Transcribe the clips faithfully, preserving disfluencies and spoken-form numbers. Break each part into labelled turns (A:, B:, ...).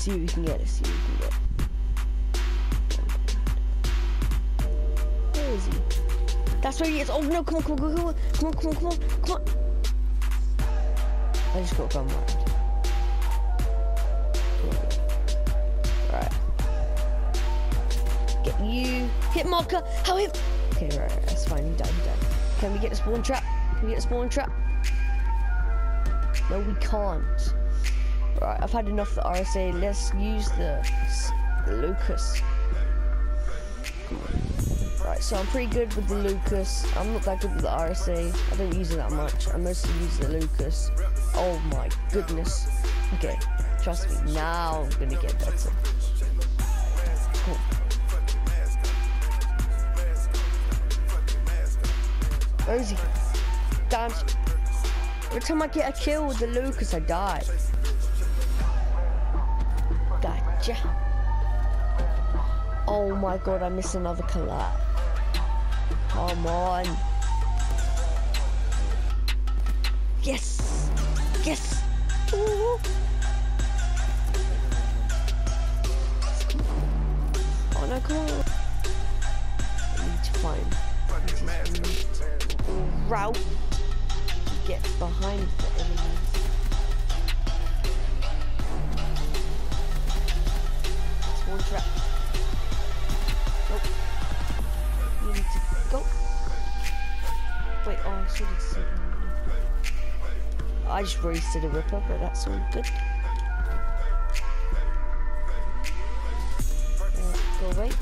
A: see what we can get. Let's see what we can get. Where is he? That's where he is. Oh no! Come on! Come on! Come on! Come on! Come on! Come on! Come on! I just got gun right. Right. Get you. Hit marker. How hit? Okay, right, right. That's fine. He died. He died. Can we get the spawn trap? Can we get the spawn trap? No, we can't. Right, I've had enough of the R S A. Let's use the, the Lucas. Right, so I'm pretty good with the Lucas. I'm not that good with the R S A. I don't use it that much. I mostly use the Lucas. Oh my goodness. Okay, trust me. Now I'm gonna get better. Cool. Where is he? Damn. Every time I get a kill with the Lucas, I die. Gotcha. Oh my god, I missed another collab. Come on. Yes. Yes. Ooh. Oh no, come on. I need to find route to get behind the enemies. Spawn trap. Nope. You need to go. Wait, oh, I should have said. I just wasted a Ripper, but that's all good. Uh, go away.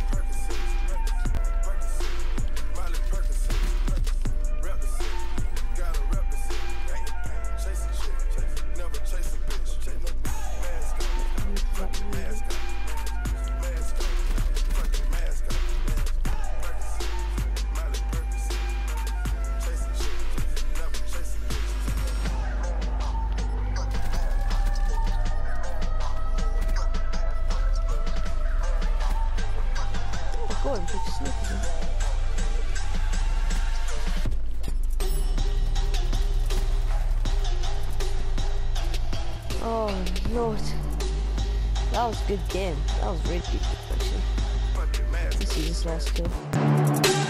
A: Go and put your slippers in. Oh Lord, that was a good game. That was really good actually. Let's see this last kill.